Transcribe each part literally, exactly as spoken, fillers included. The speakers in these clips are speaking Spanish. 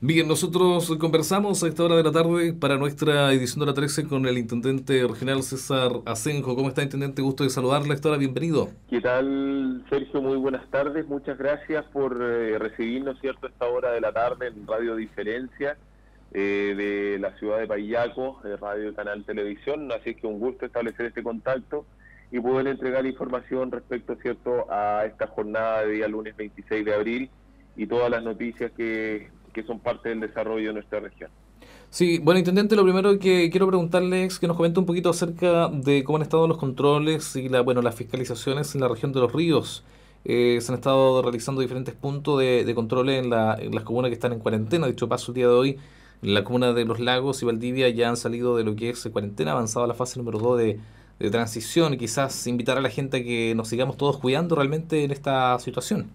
Bien, nosotros conversamos a esta hora de la tarde para nuestra edición de la trece con el intendente regional César Asenjo. ¿Cómo está, intendente? Gusto de saludarle a esta hora. Bienvenido. ¿Qué tal, Sergio? Muy buenas tardes. Muchas gracias por eh, recibirnos, ¿cierto?, a esta hora de la tarde en Radio Diferencia eh, de la ciudad de Payaco, eh, Radio y Canal Televisión. Así es que un gusto establecer este contacto y poder entregar información respecto, ¿cierto?, a esta jornada de día lunes veintiséis de abril y todas las noticias que, que son parte del desarrollo de nuestra región. Sí, bueno, intendente, lo primero que quiero preguntarle es que nos comente un poquito acerca de cómo han estado los controles y la, bueno, las fiscalizaciones en la región de Los Ríos. Eh, se han estado realizando diferentes puntos de, de control en, la, en las comunas que están en cuarentena. Dicho paso, el día de hoy, la comuna de Los Lagos y Valdivia ya han salido de lo que es cuarentena, avanzado a la fase número dos de, de transición y quizás invitar a la gente a que nos sigamos todos cuidando realmente en esta situación.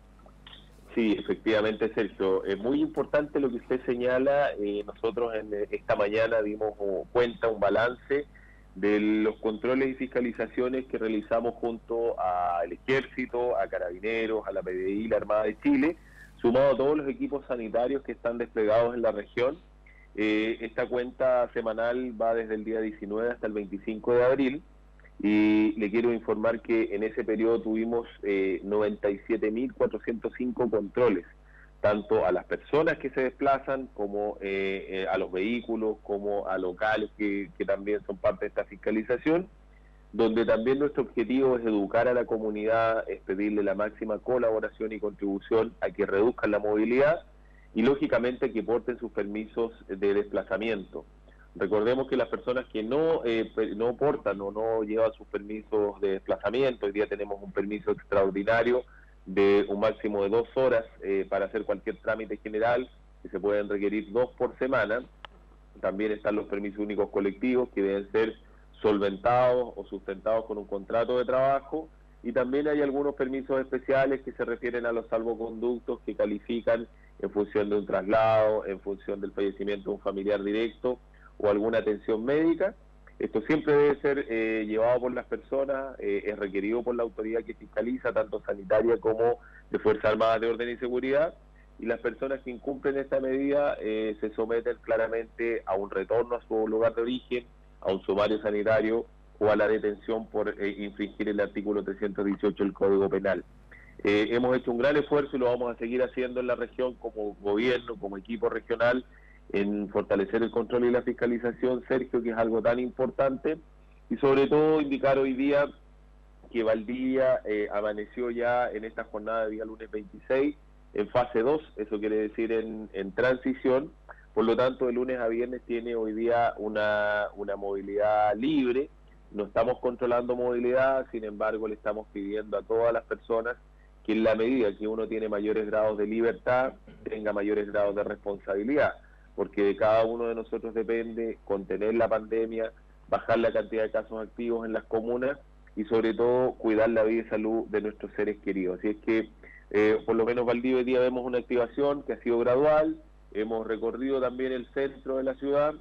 Sí, efectivamente, Sergio. Es muy importante lo que usted señala. Eh, nosotros en eh, esta mañana dimos uh, cuenta, un balance de los controles y fiscalizaciones que realizamos junto al Ejército, a Carabineros, a la P D I, la Armada de Chile, sumado a todos los equipos sanitarios que están desplegados en la región. Eh, esta cuenta semanal va desde el día diecinueve hasta el veinticinco de abril. Y le quiero informar que en ese periodo tuvimos eh, noventa y siete mil cuatrocientos cinco controles, tanto a las personas que se desplazan, como eh, eh, a los vehículos, como a locales que, que también son parte de esta fiscalización, donde también nuestro objetivo es educar a la comunidad, es pedirle la máxima colaboración y contribución a que reduzcan la movilidad y lógicamente que porten sus permisos de desplazamiento. Recordemos que las personas que no eh, no portan o no llevan sus permisos de desplazamiento, hoy día tenemos un permiso extraordinario de un máximo de dos horas eh, para hacer cualquier trámite general, que se pueden requerir dos por semana. También están los permisos únicos colectivos, que deben ser solventados o sustentados con un contrato de trabajo, y también hay algunos permisos especiales que se refieren a los salvoconductos que califican en función de un traslado, en función del fallecimiento de un familiar directo o alguna atención médica. Esto siempre debe ser eh, llevado por las personas, eh, es requerido por la autoridad que fiscaliza, tanto sanitaria como de Fuerzas Armadas de Orden y Seguridad, y las personas que incumplen esta medida eh, se someten claramente a un retorno a su lugar de origen, a un sumario sanitario o a la detención por eh, infringir el artículo trescientos dieciocho del Código Penal. Eh, hemos hecho un gran esfuerzo y lo vamos a seguir haciendo en la región como gobierno, como equipo regional, en fortalecer el control y la fiscalización, Sergio, que es algo tan importante, y sobre todo indicar hoy día que Valdivia eh, amaneció ya en esta jornada de día lunes veintiséis en fase dos, eso quiere decir en, en transición. Por lo tanto, de lunes a viernes tiene hoy día una, una movilidad libre. No estamos controlando movilidad, sin embargo le estamos pidiendo a todas las personas que en la medida que uno tiene mayores grados de libertad, tenga mayores grados de responsabilidad, porque de cada uno de nosotros depende contener la pandemia, bajar la cantidad de casos activos en las comunas y sobre todo cuidar la vida y salud de nuestros seres queridos. Así es que eh, por lo menos Valdivia hoy día vemos una activación que ha sido gradual, hemos recorrido también el centro de la ciudad,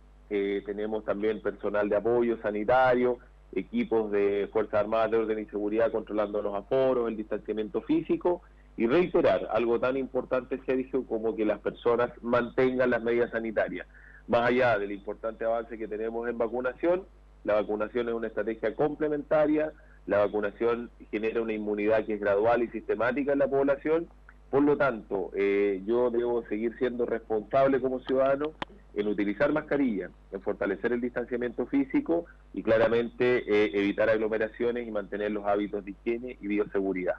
eh, tenemos también personal de apoyo sanitario, equipos de Fuerzas Armadas de Orden y Seguridad controlando los aforos, el distanciamiento físico, y reiterar algo tan importante, Sergio, como que las personas mantengan las medidas sanitarias. Más allá del importante avance que tenemos en vacunación, la vacunación es una estrategia complementaria, la vacunación genera una inmunidad que es gradual y sistemática en la población. Por lo tanto, eh, yo debo seguir siendo responsable como ciudadano en utilizar mascarilla, en fortalecer el distanciamiento físico y claramente eh, evitar aglomeraciones y mantener los hábitos de higiene y bioseguridad.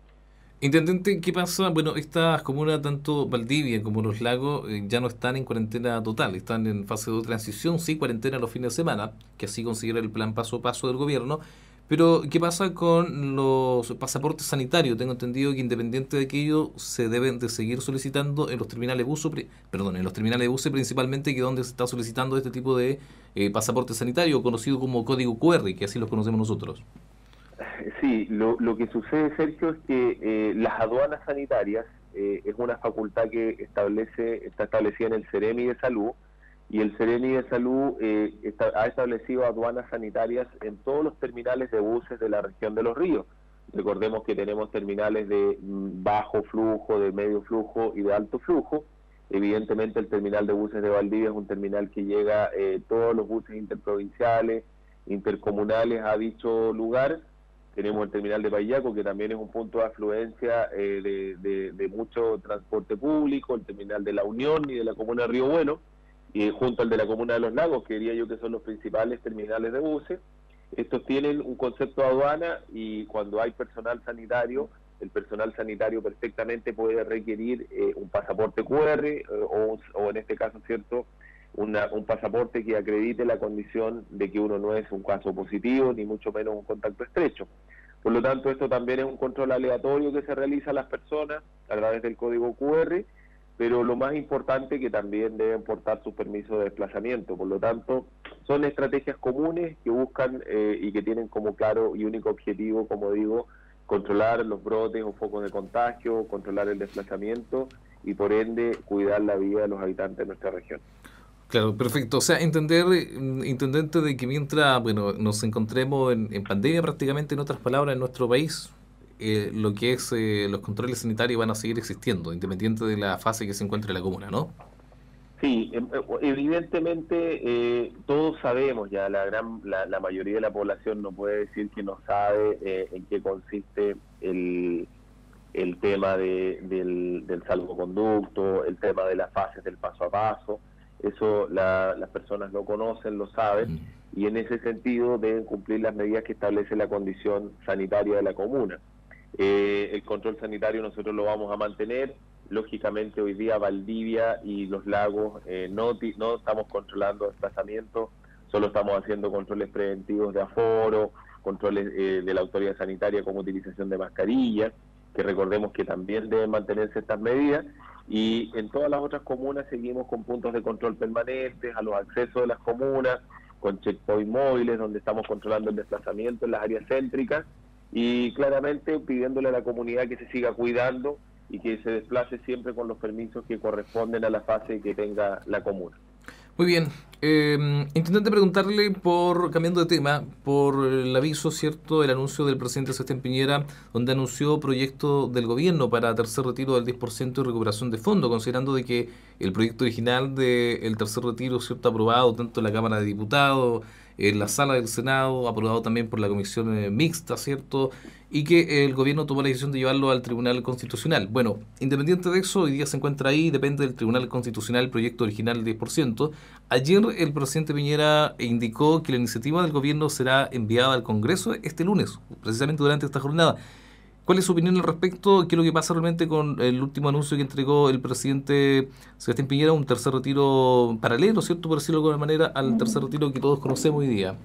Intendente, ¿qué pasa? Bueno, estas comunas, tanto Valdivia como Los Lagos, eh, ya no están en cuarentena total, están en fase de transición, sí, cuarentena los fines de semana, que así considera el plan paso a paso del gobierno. Pero, ¿qué pasa con los pasaportes sanitarios? Tengo entendido que independiente de aquello, se deben de seguir solicitando en los terminales de buses, pri- perdón, en los terminales de buses principalmente, que es donde se está solicitando este tipo de eh, pasaporte sanitario, conocido como código Q R, que así los conocemos nosotros. Sí, lo, lo que sucede, Sergio, es que eh, las aduanas sanitarias eh, es una facultad que establece está establecida en el Ceremi de Salud, y el Ceremi de Salud eh, está, ha establecido aduanas sanitarias en todos los terminales de buses de la región de Los Ríos. Recordemos que tenemos terminales de mm, bajo flujo, de medio flujo y de alto flujo, Evidentemente el terminal de buses de Valdivia es un terminal que llega eh, todos los buses interprovinciales, intercomunales a dicho lugar. Tenemos el terminal de Payaco, que también es un punto de afluencia eh, de, de, de mucho transporte público, el terminal de La Unión y de la comuna de Río Bueno, y junto al de la comuna de Los Lagos, que diría yo que son los principales terminales de buses. Estos tienen un concepto de aduana y cuando hay personal sanitario, el personal sanitario perfectamente puede requerir eh, un pasaporte cu erre eh, o, o en este caso, cierto, una, un pasaporte que acredite la condición de que uno no es un caso positivo, ni mucho menos un contacto estrecho. Por lo tanto, esto también es un control aleatorio que se realiza a las personas a través del código cu erre, pero lo más importante que también deben portar sus permisos de desplazamiento. Por lo tanto, son estrategias comunes que buscan eh, y que tienen como claro y único objetivo, como digo, controlar los brotes o focos de contagio, controlar el desplazamiento y por ende cuidar la vida de los habitantes de nuestra región. Claro, perfecto. O sea, entender, mm, intendente, de que mientras, bueno, nos encontremos en, en pandemia prácticamente, en otras palabras, en nuestro país, eh, lo que es eh, los controles sanitarios van a seguir existiendo, independiente de la fase que se encuentre la comuna, ¿no? Sí, em- eh, evidentemente eh, todos sabemos ya, la gran, la, la mayoría de la población no puede decir que no sabe eh, en qué consiste el, el tema de, del, del salvoconducto, el tema de las fases del paso a paso. Eso la, las personas lo conocen, lo saben, Mm. y en ese sentido deben cumplir las medidas que establece la condición sanitaria de la comuna. Eh, el control sanitario nosotros lo vamos a mantener. Lógicamente hoy día Valdivia y los lagos eh, no, no estamos controlando desplazamientos, solo estamos haciendo controles preventivos de aforo, controles eh, de la autoridad sanitaria como utilización de mascarillas, que recordemos que también deben mantenerse estas medidas, y en todas las otras comunas seguimos con puntos de control permanentes a los accesos de las comunas, con checkpoint móviles donde estamos controlando el desplazamiento en las áreas céntricas y claramente pidiéndole a la comunidad que se siga cuidando y que se desplace siempre con los permisos que corresponden a la fase que tenga la comuna. Muy bien. Eh, intendente, preguntarle por, cambiando de tema, por el aviso, ¿cierto?, el anuncio del presidente Sebastián Piñera, donde anunció proyecto del gobierno para tercer retiro del diez por ciento de recuperación de fondos, considerando de que el proyecto original del tercer retiro, ¿cierto?, aprobado tanto en la Cámara de Diputados, en la Sala del Senado, aprobado también por la Comisión eh, Mixta, ¿cierto?, y que el gobierno tomó la decisión de llevarlo al Tribunal Constitucional. Bueno, independiente de eso, hoy día se encuentra ahí, depende del Tribunal Constitucional el proyecto original del diez por ciento. Ayer el presidente Piñera indicó que la iniciativa del gobierno será enviada al Congreso este lunes, precisamente durante esta jornada. ¿Cuál es su opinión al respecto? ¿Qué es lo que pasa realmente con el último anuncio que entregó el presidente Sebastián Piñera, un tercer retiro paralelo, ¿cierto?, por decirlo de alguna manera, al tercer retiro que todos conocemos hoy día.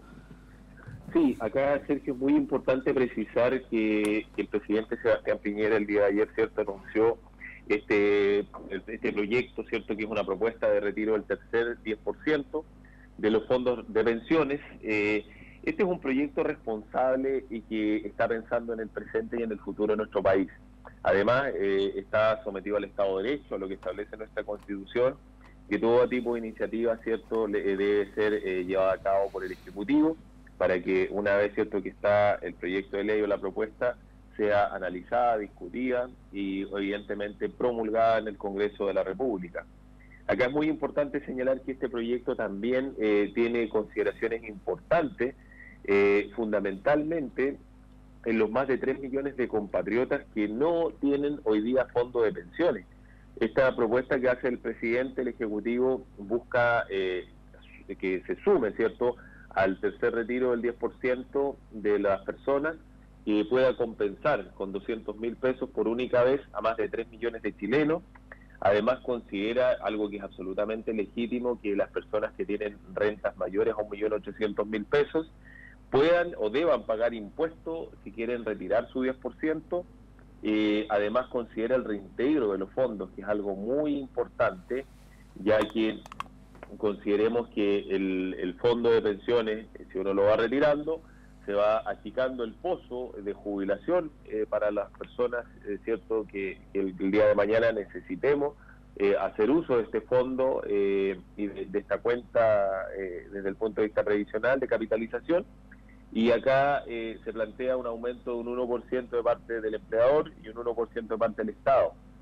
Sí, acá, Sergio, es muy importante precisar que, que el presidente Sebastián Piñera el día de ayer, cierto, anunció este, este proyecto, cierto, que es una propuesta de retiro del tercer diez por ciento de los fondos de pensiones. Eh, este es un proyecto responsable y que está pensando en el presente y en el futuro de nuestro país. Además, eh, está sometido al Estado de Derecho, a lo que establece nuestra Constitución, que todo tipo de iniciativa, cierto, le, debe ser eh, llevada a cabo por el Ejecutivo, para que una vez, cierto, que está el proyecto de ley o la propuesta, sea analizada, discutida y evidentemente promulgada en el Congreso de la República. Acá es muy importante señalar que este proyecto también eh, tiene consideraciones importantes, eh, fundamentalmente en los más de tres millones de compatriotas que no tienen hoy día fondo de pensiones. Esta propuesta que hace el presidente, el Ejecutivo, busca eh, que se sume, ¿cierto?, al tercer retiro del diez por ciento de las personas que pueda compensar con doscientos mil pesos por única vez a más de tres millones de chilenos. Además, considera algo que es absolutamente legítimo, que las personas que tienen rentas mayores a un millón ochocientos mil pesos puedan o deban pagar impuestos si quieren retirar su diez por ciento. Eh, además, considera el reintegro de los fondos, que es algo muy importante, ya que consideremos que el, el fondo de pensiones, si uno lo va retirando, se va achicando el pozo de jubilación eh, para las personas, eh, cierto, que, que el, el día de mañana necesitemos eh, hacer uso de este fondo eh, y de, de esta cuenta eh, desde el punto de vista previsional de capitalización. Y acá eh, se plantea un aumento de un uno por ciento de parte del empleador y un uno por ciento de parte del Estado.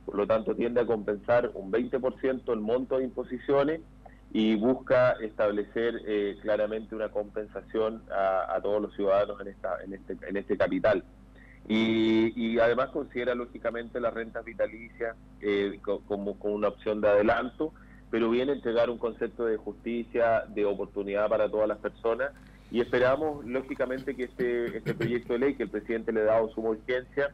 por lo tanto tiende a compensar un veinte por ciento el monto de imposiciones y busca establecer eh, claramente una compensación a, a todos los ciudadanos en esta en este en este capital. Y, y además considera lógicamente las rentas vitalicias eh, como, como una opción de adelanto, pero viene a entregar un concepto de justicia, de oportunidad para todas las personas, y esperamos lógicamente que este, este proyecto de ley que el presidente le ha dado suma urgencia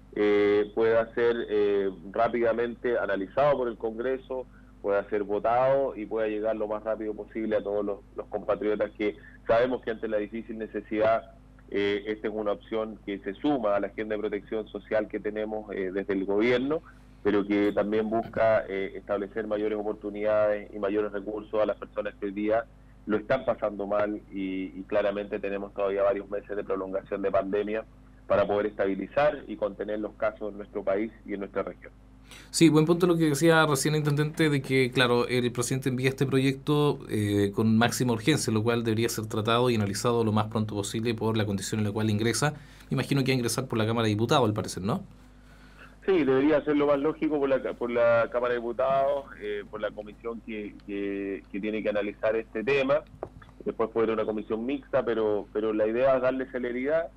eh, pueda ser eh, rápidamente analizado por el Congreso, pueda ser votado y pueda llegar lo más rápido posible a todos los, los compatriotas que sabemos que ante la difícil necesidad Eh, esta es una opción que se suma a la agenda de protección social que tenemos eh, desde el gobierno, pero que también busca eh, establecer mayores oportunidades y mayores recursos a las personas que hoy día lo están pasando mal y, y claramente tenemos todavía varios meses de prolongación de pandemia para poder estabilizar y contener los casos en nuestro país y en nuestra región. Sí, buen punto lo que decía recién el intendente de que, claro, el presidente envía este proyecto eh, con máxima urgencia, lo cual debería ser tratado y analizado lo más pronto posible por la condición en la cual ingresa. Me imagino que va a ingresar por la Cámara de Diputados, al parecer, ¿no? Sí, debería ser lo más lógico por la, por la Cámara de Diputados, eh, por la comisión que, que, que tiene que analizar este tema. Después puede ser una comisión mixta, pero, pero la idea es darle celeridad.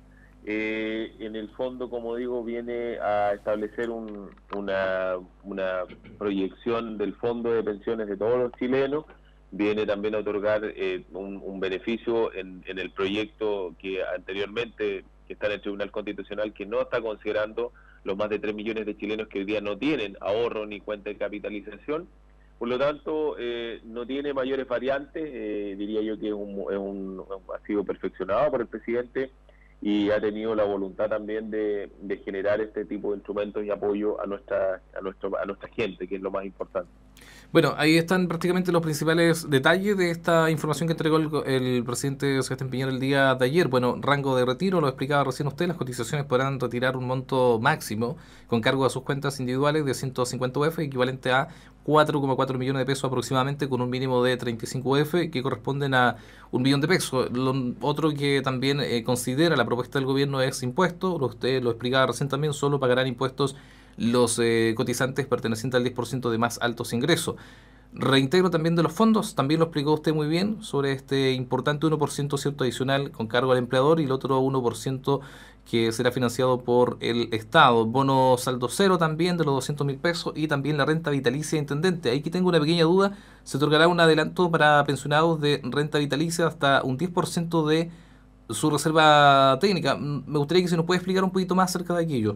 Eh, en el fondo, como digo, viene a establecer un, una, una proyección del fondo de pensiones de todos los chilenos, viene también a otorgar eh, un, un beneficio en, en el proyecto que anteriormente que está en el Tribunal Constitucional, que no está considerando los más de tres millones de chilenos que hoy día no tienen ahorro ni cuenta de capitalización. Por lo tanto, eh, no tiene mayores variantes, eh, diría yo que es un, es un, ha sido perfeccionado por el presidente y ha tenido la voluntad también de, de generar este tipo de instrumentos y apoyo a nuestra a nuestro a nuestra gente, que es lo más importante. Bueno, ahí están prácticamente los principales detalles de esta información que entregó el, el presidente Sebastián Piñera el día de ayer. Bueno, rango de retiro, lo explicaba recién usted, las cotizaciones podrán retirar un monto máximo con cargo a sus cuentas individuales de ciento cincuenta U F, equivalente a cuatro coma cuatro millones de pesos aproximadamente, con un mínimo de treinta y cinco U F, que corresponden a un millón de pesos. Lo otro que también eh, considera la propuesta del gobierno es impuesto, lo usted lo explicaba recién también, solo pagarán impuestos los eh, cotizantes pertenecientes al diez por ciento de más altos ingresos. Reintegro también de los fondos, también lo explicó usted muy bien, sobre este importante uno por ciento cierto adicional con cargo al empleador y el otro uno por ciento que será financiado por el Estado. Bono saldo cero también de los doscientos mil pesos y también la renta vitalicia de intendente. Aquí tengo una pequeña duda, se otorgará un adelanto para pensionados de renta vitalicia hasta un diez por ciento de su reserva técnica. Me gustaría que se nos pueda explicar un poquito más acerca de aquello.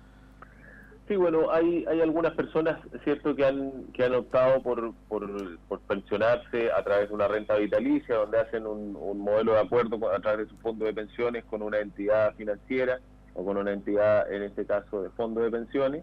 Sí, bueno, hay hay algunas personas, cierto, que han que han optado por, por, por pensionarse a través de una renta vitalicia, donde hacen un, un modelo de acuerdo a través de su fondo de pensiones con una entidad financiera o con una entidad, en este caso, de fondo de pensiones,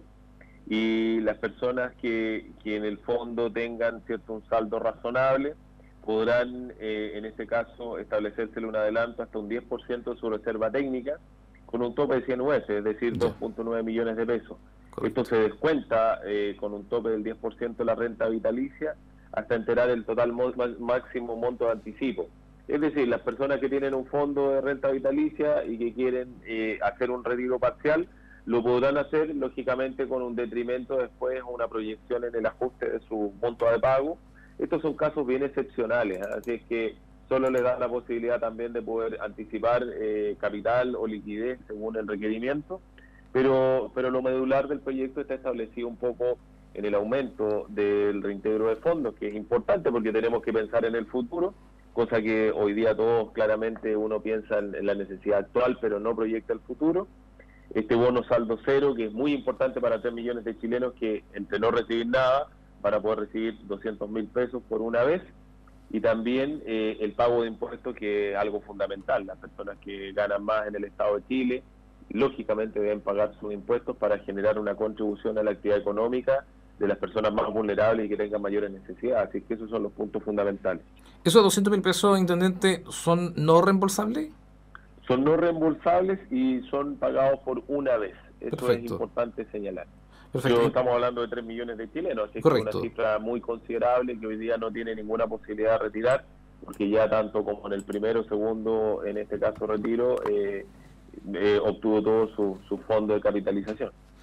y las personas que, que en el fondo tengan, cierto, un saldo razonable podrán, eh, en este caso, establecérsele un adelanto hasta un diez por ciento de su reserva técnica con un tope de cien U F, es decir, dos punto nueve millones de pesos. Correcto. Esto se descuenta eh, con un tope del diez por ciento de la renta vitalicia hasta enterar el total mo máximo monto de anticipo. Es decir, las personas que tienen un fondo de renta vitalicia y que quieren eh, hacer un retiro parcial, lo podrán hacer, lógicamente, con un detrimento después, una proyección en el ajuste de su monto de pago. Estos son casos bien excepcionales, ¿eh? Así es que solo les da la posibilidad también de poder anticipar eh, capital o liquidez según el requerimiento. Pero, pero lo medular del proyecto está establecido un poco en el aumento del reintegro de fondos, que es importante porque tenemos que pensar en el futuro, cosa que hoy día todos claramente uno piensa en, en la necesidad actual, pero no proyecta el futuro. Este bono saldo cero, que es muy importante para tres millones de chilenos que entre no recibir nada, van a poder recibir doscientos mil pesos por una vez, y también eh, el pago de impuestos, que es algo fundamental. Las personas que ganan más en el Estado de Chile lógicamente deben pagar sus impuestos para generar una contribución a la actividad económica de las personas más vulnerables y que tengan mayores necesidades. Así que esos son los puntos fundamentales. ¿Esos doscientos mil pesos, intendente, son no reembolsables? Son no reembolsables y son pagados por una vez. Eso Perfecto. Es importante señalar. Perfecto. Pero estamos hablando de tres millones de chilenos, así que es una cifra muy considerable que hoy día no tiene ninguna posibilidad de retirar, porque ya tanto como en el primero, segundo, en este caso retiro, eh, Eh, obtuvo todo su, su fondo de capitalización.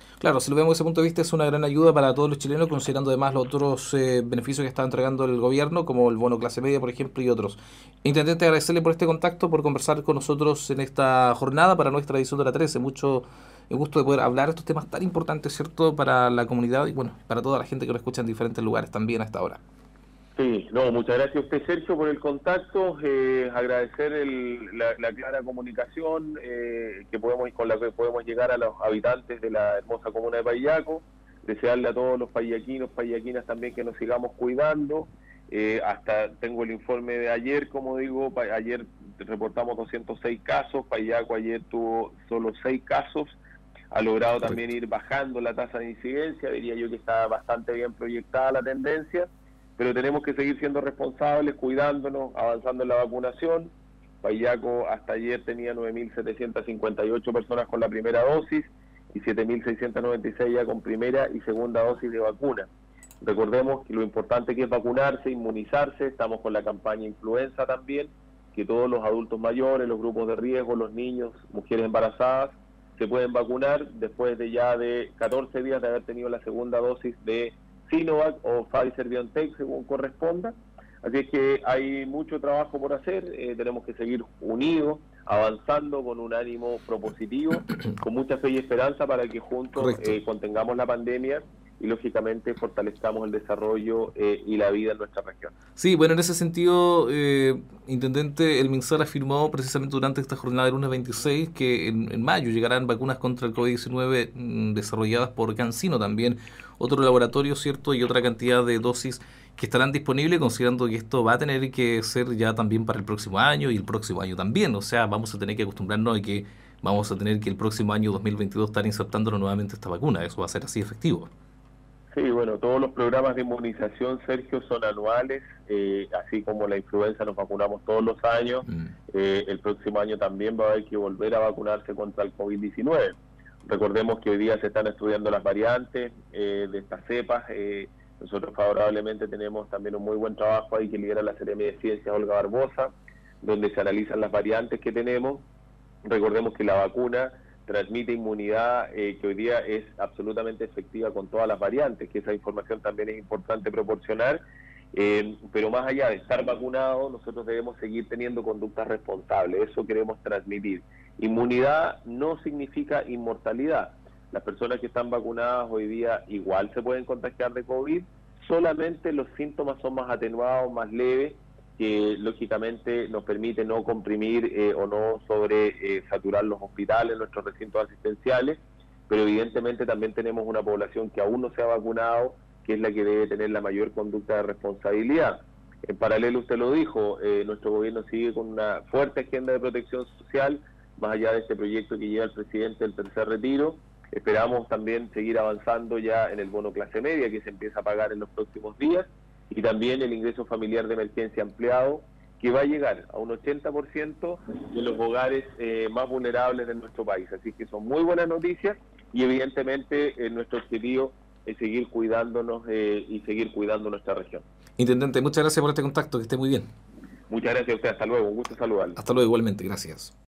Claro, si lo vemos desde ese punto de vista es una gran ayuda para todos los chilenos, considerando además los otros eh, beneficios que está entregando el gobierno, como el bono clase media, por ejemplo, y otros. Intendente, agradecerle por este contacto, por conversar con nosotros en esta jornada para nuestra edición de la trece. Mucho el gusto de poder hablar de estos temas tan importantes, ¿cierto?, para la comunidad y, bueno, para toda la gente que lo escucha en diferentes lugares también a esta hora. Sí, no, muchas gracias a usted, Sergio, por el contacto, eh, agradecer el, la, la clara comunicación eh, que podemos con la que podemos llegar a los habitantes de la hermosa comuna de Payaco, desearle a todos los payaquinos, payaquinas también que nos sigamos cuidando, eh, hasta tengo el informe de ayer, como digo, pa, ayer reportamos doscientos seis casos, Payaco ayer tuvo solo seis casos, ha logrado Correcto. también ir bajando la tasa de incidencia, diría yo que está bastante bien proyectada la tendencia, pero tenemos que seguir siendo responsables, cuidándonos, avanzando en la vacunación. Payaco hasta ayer tenía nueve mil setecientas cincuenta y ocho personas con la primera dosis y siete mil seiscientas noventa y seis ya con primera y segunda dosis de vacuna. Recordemos que lo importante que es vacunarse, inmunizarse, estamos con la campaña influenza también, que todos los adultos mayores, los grupos de riesgo, los niños, mujeres embarazadas, se pueden vacunar después de ya de catorce días de haber tenido la segunda dosis de Sinovac o Pfizer-BioNTech, según corresponda. Así es que hay mucho trabajo por hacer, eh, tenemos que seguir unidos, avanzando con un ánimo propositivo, con mucha fe y esperanza para que juntos eh, contengamos la pandemia y lógicamente fortalezcamos el desarrollo eh, y la vida en nuestra región. Sí, bueno, en ese sentido, eh, Intendente, el MinSal afirmó precisamente durante esta jornada del lunes veintiséis que en, en mayo llegarán vacunas contra el COVID diecinueve mmm, desarrolladas por CanSino también, otro laboratorio, ¿cierto? Y otra cantidad de dosis que estarán disponibles, considerando que esto va a tener que ser ya también para el próximo año y el próximo año también. O sea, vamos a tener que acostumbrarnos a que vamos a tener que el próximo año dos mil veintidós estar insertándonos nuevamente esta vacuna. Eso va a ser así efectivo. Sí, bueno, todos los programas de inmunización, Sergio, son anuales, eh, así como la influenza nos vacunamos todos los años, mm. eh, el próximo año también va a haber que volver a vacunarse contra el COVID diecinueve. Recordemos que hoy día se están estudiando las variantes eh, de estas cepas, eh, nosotros favorablemente tenemos también un muy buen trabajo ahí que lidera la Seremia de Ciencias Olga Barbosa, donde se analizan las variantes que tenemos. Recordemos que la vacuna transmite inmunidad eh, que hoy día es absolutamente efectiva con todas las variantes, que esa información también es importante proporcionar, eh, pero más allá de estar vacunados, nosotros debemos seguir teniendo conductas responsables, eso queremos transmitir. Inmunidad no significa inmortalidad, las personas que están vacunadas hoy día igual se pueden contagiar de COVID, solamente los síntomas son más atenuados, más leves, que lógicamente nos permite no comprimir eh, o no sobre eh, saturar los hospitales, nuestros recintos asistenciales, pero evidentemente también tenemos una población que aún no se ha vacunado, que es la que debe tener la mayor conducta de responsabilidad. En paralelo, usted lo dijo, eh, nuestro gobierno sigue con una fuerte agenda de protección social, más allá de este proyecto que lleva el presidente del tercer retiro. Esperamos también seguir avanzando ya en el bono clase media, que se empieza a pagar en los próximos días, y también el ingreso familiar de emergencia ampliado, que va a llegar a un ochenta por ciento de los hogares eh, más vulnerables de nuestro país. Así que son muy buenas noticias y evidentemente eh, nuestro objetivo es seguir cuidándonos eh, y seguir cuidando nuestra región. Intendente, muchas gracias por este contacto, que esté muy bien. Muchas gracias a usted, hasta luego, un gusto saludarle. Hasta luego, igualmente, gracias.